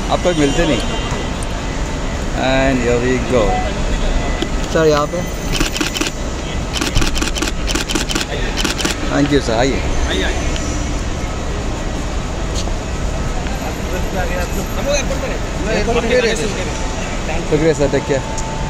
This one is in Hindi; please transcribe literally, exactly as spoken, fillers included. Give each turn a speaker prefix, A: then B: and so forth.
A: अब तक मिलते नहीं। And here we go sir, यहाँ पे। थैंक यू सर, आइए। शुक्रिया सर, टेक केयर।